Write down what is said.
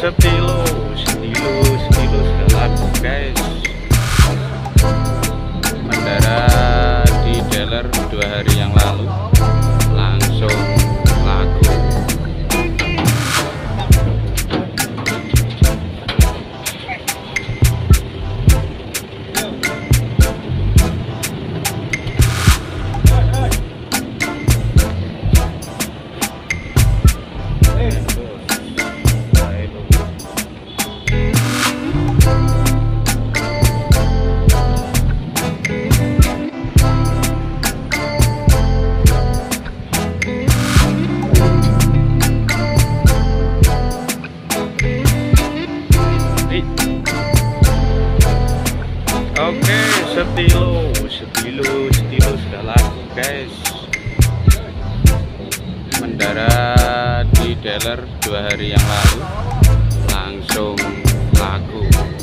setilo sudah laku guys. Mendarat di dealer 2 hari yang lalu, langsung laku. Oke, setilo sudah laku guys. Mendarat di dealer 2 hari yang lalu, langsung laku.